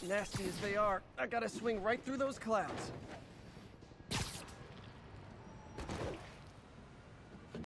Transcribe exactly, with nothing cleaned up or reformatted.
Nasty as they are, I gotta swing right through those clouds.